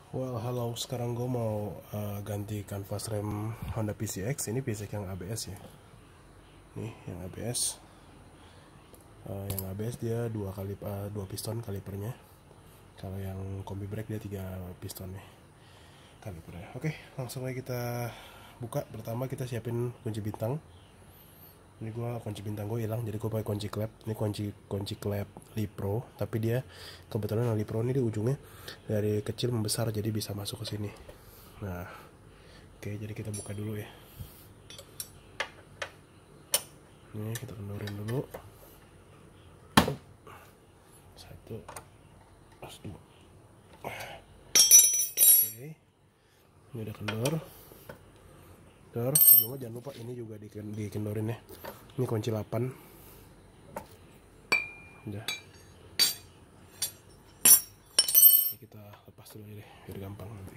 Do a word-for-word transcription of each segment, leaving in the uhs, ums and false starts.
Well, halo. Sekarang gue mau uh, ganti kanvas rem Honda P C X. Ini P C X yang A B S ya. Nih, yang A B S. Uh, yang A B S dia dua kali uh, dua piston kalipernya. Kalau yang kombi brake dia tiga piston nih kalipernya. Oke, langsung aja kita buka. Pertama kita siapin kunci bintang. Ini gue kunci bintang gue hilang, jadi gue pakai kunci klep. Ini kunci kunci klep Lipro, tapi dia kebetulan Lipro ini di ujungnya dari kecil membesar, jadi bisa masuk ke sini. Nah, oke, jadi kita buka dulu ya. Ini kita kendorin dulu. Satu, dua. Oke, ini udah kendor. Kendor. Sebelumnya jangan lupa ini juga dikendorin ya. Ini kunci delapan. Udah. Ini kita lepas dulu deh, biar gampang nanti.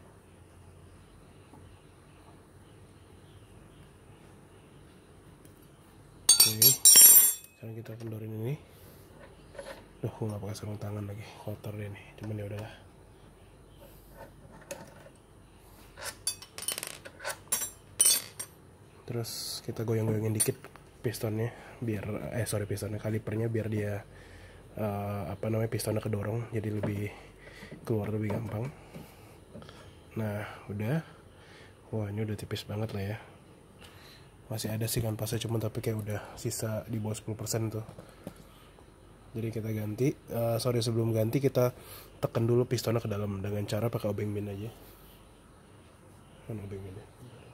Oke, sekarang kita kendorin ini. Duh, gue nggak pakai sarung tangan lagi, kotor deh nih. Cuman ya udahlah. Terus kita goyang-goyangin dikit pistonnya, biar eh sorry pistonnya kalipernya, biar dia uh, apa namanya pistonnya kedorong, jadi lebih keluar lebih gampang. Nah, udah. Wah, ini udah tipis banget lah ya. Masih ada sih kanvasnya, cuman tapi kayak udah sisa di bawah sepuluh persen tuh. Jadi kita ganti. Uh, sorry sebelum ganti kita tekan dulu pistonnya ke dalam dengan cara pakai obeng min aja. Kan obeng min.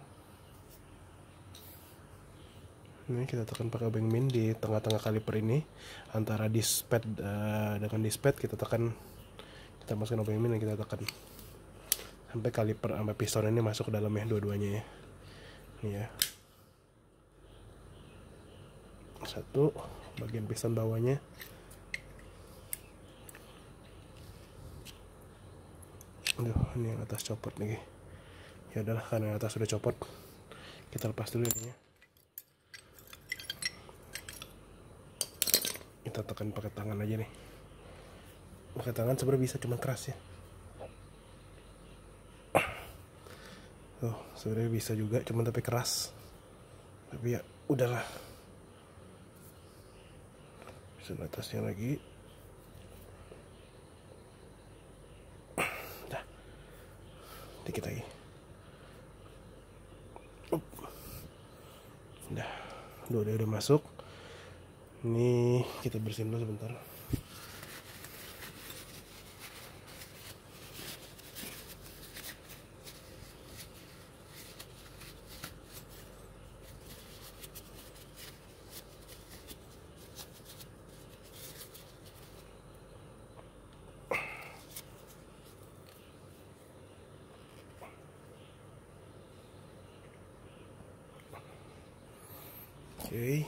Ini kita tekan pakai obeng min di tengah-tengah kaliper ini, antara dispad uh, dengan dispad kita tekan, kita masukin obeng min dan kita tekan sampai kaliper sampai piston ini masuk ke dalamnya dua-duanya ya. Ini ya. Satu bagian piston bawahnya. Aduh, ini yang atas copot nih. Ya udahlah, karena yang atas sudah copot, kita lepas dulu ini ya. Kita tekan pakai tangan aja nih. Pakai tangan sebenarnya bisa, cuma keras ya. Oh, sebenarnya bisa juga, cuma tapi keras. Tapi ya udahlah. Bisa atasnya lagi. Dah. Dikit lagi. Udah. Udah, udah, udah masuk. Ini kita bersihin dulu sebentar. Oke. Okay.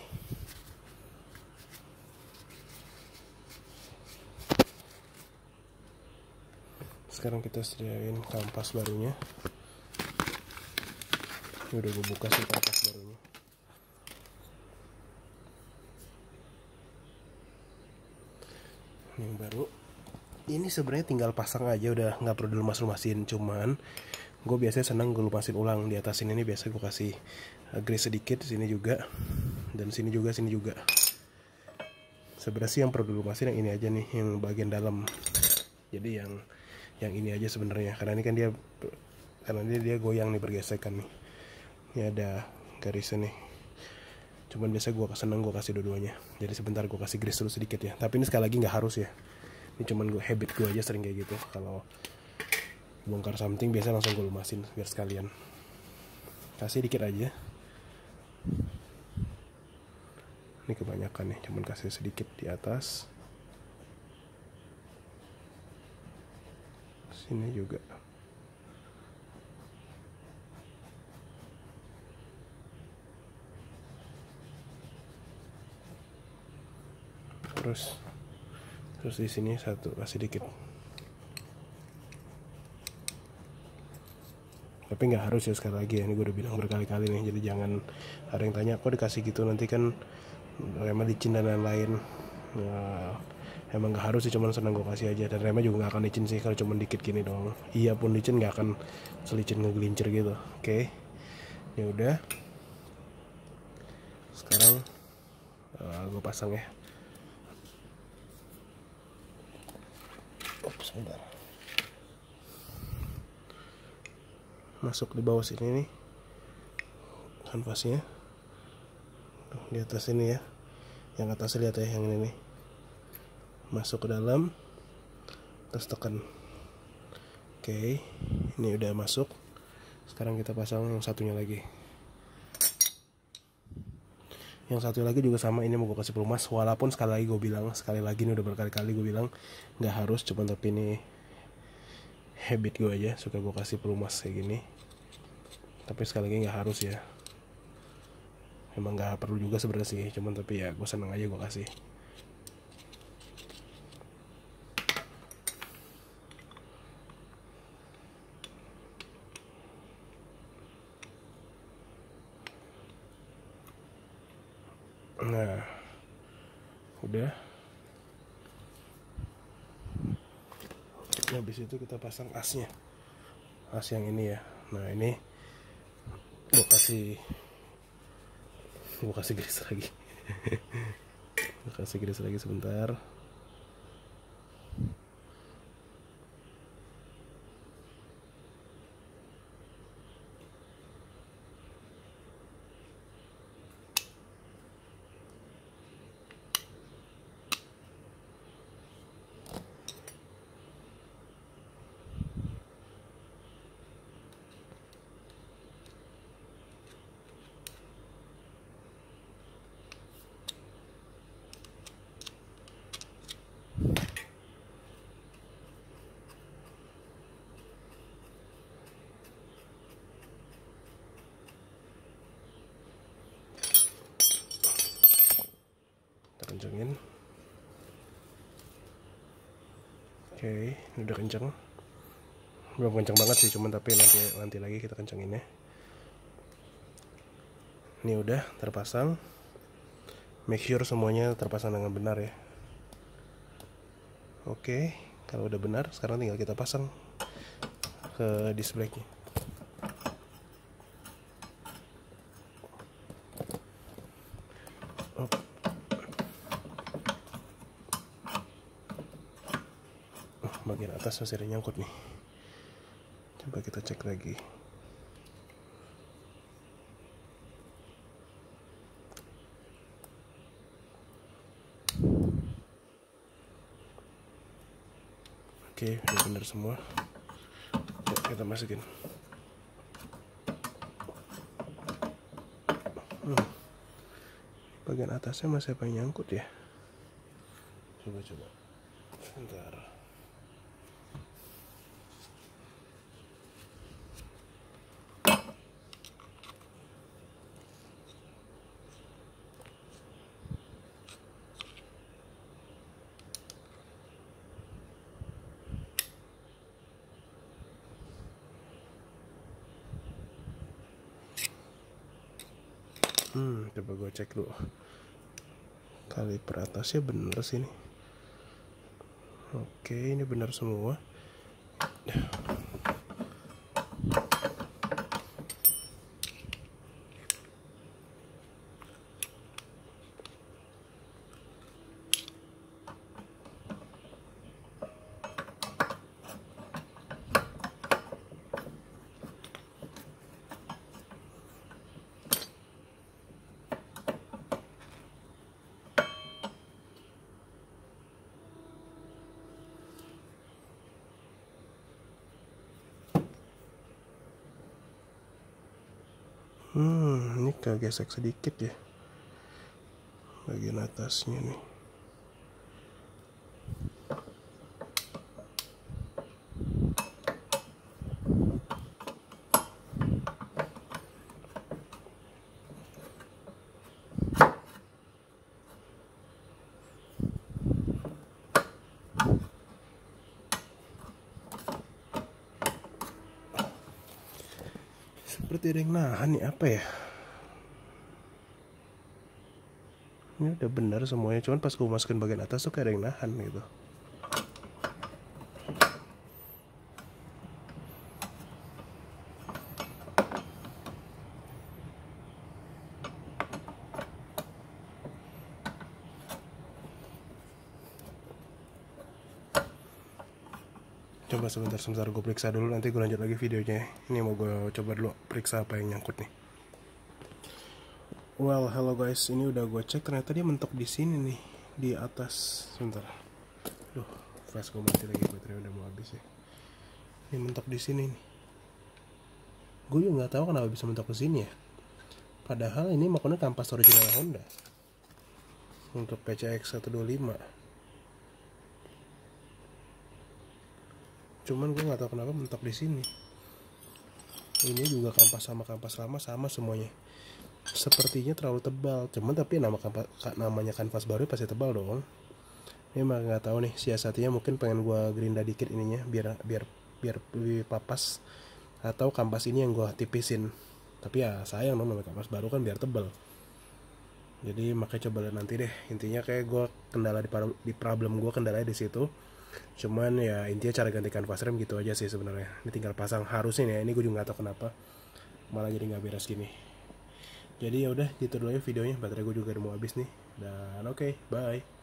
Sekarang kita sediain kampas barunya. Ini udah gue buka sih kampas barunya. Ini yang baru. Ini sebenarnya tinggal pasang aja, udah nggak perlu dilumas-lumasin. Cuman gue biasanya senang gue lumasin ulang. Di atas ini nih biasa gue kasih grease sedikit, sini juga, dan sini juga, sini juga. Sebenarnya sih yang perlu dilumasin yang ini aja nih, yang bagian dalam. Jadi yang yang ini aja sebenarnya, karena ini kan dia karena dia dia goyang nih, bergesekan nih. Ini ada garisnya nih. Cuman biasa gue seneng gue kasih dua-duanya. Jadi sebentar gue kasih grease dulu sedikit ya. Tapi ini sekali lagi nggak harus ya. Ini cuman gue habit gue aja sering kayak gitu. Kalau bongkar something biasa langsung gue lumasin biar sekalian. Kasih dikit aja. Ini kebanyakan nih, cuman kasih sedikit di atas. Sini juga. Terus terus di sini satu kasih dikit. Tapi nggak harus ya, sekali lagi ya, ini gue udah bilang berkali-kali nih. Jadi jangan ada yang tanya kok dikasih gitu, nanti kan remnya licin dan lain-lain. Nah, Emang gak harus sih, cuman seneng gue kasih aja. Dan remnya juga gak akan licin sih kalau cuman dikit gini doang. Iya pun licin gak akan selicin ngegelincir gitu. Oke, ya udah. Sekarang uh, gue pasang ya. Ups, sebentar. Masuk di bawah sini nih kanvasnya, di atas ini ya. Yang atas lihat ya, yang ini nih. Masuk ke dalam, terus tekan. Oke, ini udah masuk. Sekarang kita pasang yang satunya lagi. Yang satu lagi juga sama, ini mau gue kasih pelumas. Walaupun sekali lagi gue bilang, sekali lagi ini udah berkali-kali gue bilang nggak harus, cuman tapi ini habit gue aja, suka gue kasih pelumas kayak gini. Tapi sekali lagi nggak harus ya. Emang nggak perlu juga sebenarnya sih, cuman tapi ya gue seneng aja gue kasih. Nah, udah. Habis itu kita pasang asnya, as yang ini ya. Nah ini gue kasih gue kasih garis lagi. Gue kasih garis lagi sebentar. Kencengin. Oke, ini udah kenceng. Belum kenceng banget sih, cuman tapi nanti nanti lagi kita kencengin ya. Ini udah terpasang. Make sure semuanya terpasang dengan benar ya. Oke, kalau udah benar, sekarang tinggal kita pasang ke disc brake-nya. Bagian atas masih ada nyangkut nih. Coba kita cek lagi. Oke, udah bener semua. Yuk, kita masukin. Hmm. Bagian atasnya masih apa yang nyangkut ya? Coba coba. Sebentar. Hmm, coba gue cek dulu. Kaliper atasnya bener sih ini. Oke, ini benar semua. Hmm, ini kegesek sedikit ya bagian atasnya nih. Seperti ada yang nahan nih, apa ya? Ini udah bener semuanya, cuman pas gue masukin bagian atas tuh kayak ada yang nahan gitu. Coba sebentar sebentar gue periksa dulu, nanti gue lanjut lagi videonya. Ini mau gue coba dulu periksa apa yang nyangkut nih. Well, hello guys, ini udah gue cek, ternyata dia mentok di sini nih, di atas. Sebentar. Duh, flash gue mati lagi, baterai udah mau habis ya. Ini mentok di sini nih. Gue juga nggak tahu kenapa bisa mentok ke sini ya. Padahal ini makanya kampas original Honda. Untuk P C X seratus dua puluh lima. Cuman gue nggak tahu kenapa mentok di sini. Ini juga kampas sama kampas lama sama semuanya. Sepertinya terlalu tebal. Cuman tapi nama kampas, namanya kanvas baru pasti tebal dong. Ini mah nggak tahu nih, siasatnya mungkin pengen gue gerinda dikit ininya biar biar biar lebih papas, atau kampas ini yang gue tipisin. Tapi ya sayang dong, namanya kampas baru kan biar tebal. Jadi makanya coba lihat nanti deh. Intinya kayak gue kendala di, di problem gue kendalanya di situ. Cuman ya intinya cara ganti kanvas rem gitu aja sih sebenarnya. Ini tinggal pasang harusnya ya. Ini gue juga nggak tahu kenapa malah jadi nggak beres gini. Jadi ya udah gitu dulu ya videonya. Baterai gue juga udah mau habis nih. Dan oke, okay, bye.